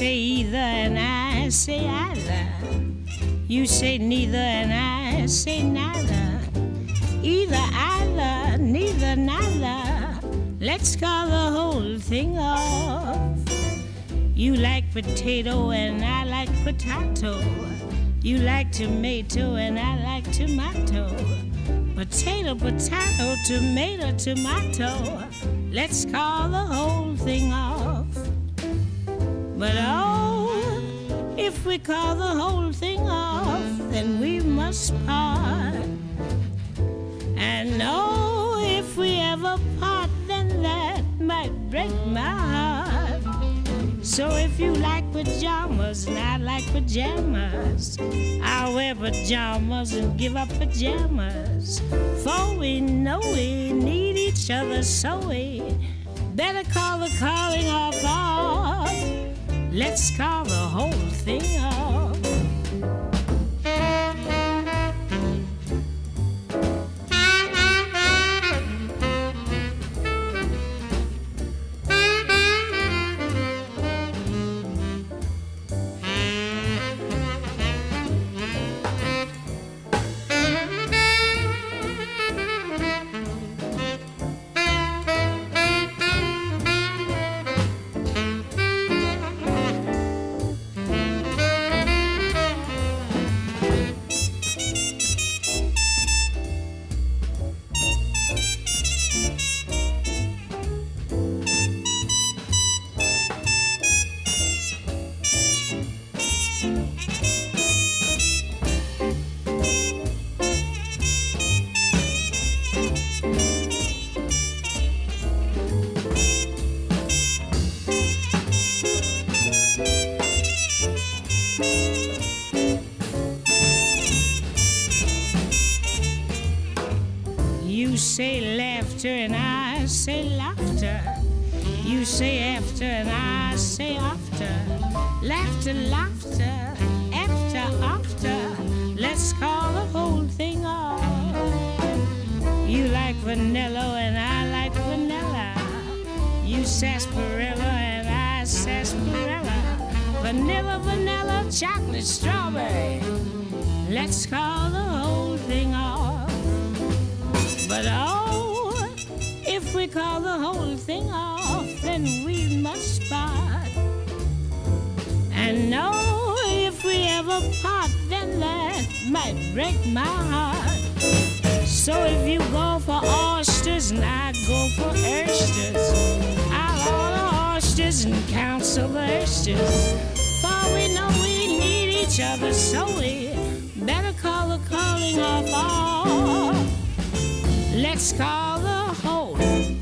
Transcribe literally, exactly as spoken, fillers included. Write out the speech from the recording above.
say either and I say either. You say neither and I say neither. Either, either, neither, neither. Let's call the whole thing off. You like potato and I like potato. You like tomato and I like tomato. Potato, potato, tomato, tomato. Let's call the whole thing off. But oh, if we call the whole thing off, then we must part. And oh, if we ever part, then that might break my heart. So if you like pajamas and I like pajamas, I'll wear pajamas and give up pajamas. For we know we need each other, so we better call the calling off off. Let's call the whole thing off. You say laughter and I say laughter. You say after and I say after. Laughter, laughter, after, after. Let's call the whole thing off. You like vanilla and I like vanilla. You sarsaparilla and I sarsaparilla. Vanilla, vanilla, chocolate, strawberry. Let's call the whole thing off. But oh, if we call the whole thing off, then we must part. And no, if we ever part, then that might break my heart. So if you go for oysters and I go for oysters, I'll order oysters and counsel the oysters. For we know we need each other, so we better call the calling off off. Let's call the whole